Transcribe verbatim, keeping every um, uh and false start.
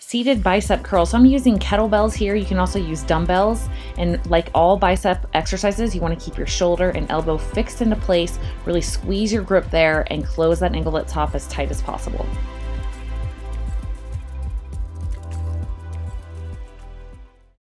seated bicep curl. So I'm using kettlebells here. You can also use dumbbells. And like all bicep exercises, you want to keep your shoulder and elbow fixed into place, really squeeze your grip there and close that ankle at top as tight as possible.